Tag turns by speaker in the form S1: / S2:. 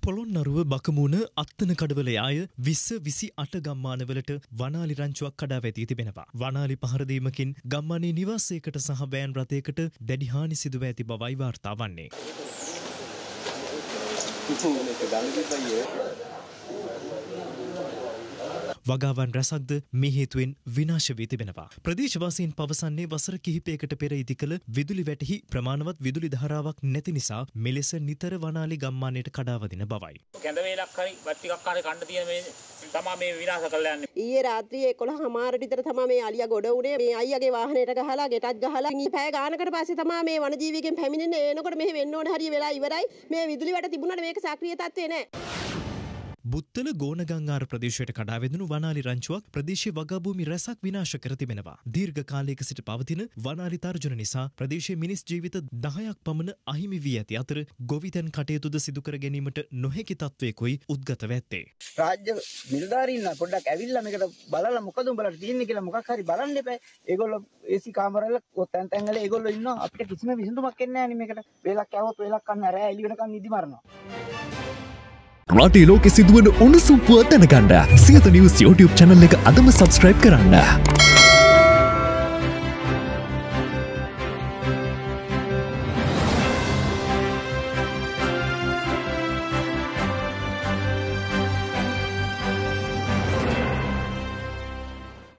S1: පොළොන්නරුව බකමූණ අත්තන කඩවල යාය 20-28 ගම්මානවලට වනාලි රංචුවක් කඩා වැටී තිබෙනවා. වනාලි පහරදීමකින් ගම්මානයේ නිවාසයකට සහ වෑන් රථයකට දැඩි හානි සිදුව ඇති බවයි වාර්තා වන්නේ. වගාවන් රැසක්ද මේ හේතුවෙන් විනාශ වී තිබෙනවා. ප්‍රදේශවාසීන් පවසන්නේ වසර කිහිපයකට පෙර ඉදිකළ විදුලි වැටෙහි ප්‍රමාණවත් විදුලි ධාරාවක් නැති නිසා මෙලෙස නිතර වනාලි ගම්මානයට කඩා වදින බවයි.
S2: කැඳ වේලක් හරි වත් ටිකක් හරි කන්න තියෙන මේ තමා මේ විනාශ කරලා යන්නේ.
S3: ඊයේ රාත්‍රියේ 11:00 විතර තමයි මේ අලියා ගොඩ උනේ. මේ අයියාගේ වාහනයට ගහලා ගෙටත් ගහලා පැය ගානකට පස්සේ තමයි මේ වනජීවිකෙන් පැමිණෙන්නේ. එනකොට මෙහෙ වෙන්න ඕන හරිය වෙලා ඉවරයි. මේ විදුලි වැට තිබුණාට මේක සක්‍රීය තත්ත්වේ නැහැ.
S1: බුත්තල ගෝනගංගාර ප්‍රදේශයට කඩා වැදුණු වනාලි රංචුවක් ප්‍රදේශයේ වගාභූමි රැසක් විනාශ කර තිබෙනවා. දීර්ඝ කාලයක සිට පවතින වනාලි තර්ජන නිසා ප්‍රදේශයේ මිනිස් ජීවිත 10ක් පමණ අහිමි වී ඇති අතර ගොවිතැන් කටයුතුද සිදු කර ගැනීමට නොහැකි තත්ත්වයකයි උද්ගත වෙත්තේ.
S4: රාජ්‍ය නිලධාරීන් පොඩ්ඩක් ඇවිල්ලා මේකට බලලා මොකද උඹලට තියෙන්නේ කියලා මොකක් හරි බලන්න එපා. ඒගොල්ලෝ AC කාමරවල තැන් තැන් වල ඒගොල්ලෝ ඉන්නවා. අපිට කිසිම විසඳුමක් එන්නේ නැහැ නේ මේකට. වේලක් આવොත් වේලක් කන්න රෑ එළි වෙනකන් නිදි මරනවා.
S5: රටේ ලෝකෙ සිදුවන උණුසුම් පුවත් දැනගන්න සියත නිවුස් YouTube channel එක අදම subscribe කරන්න.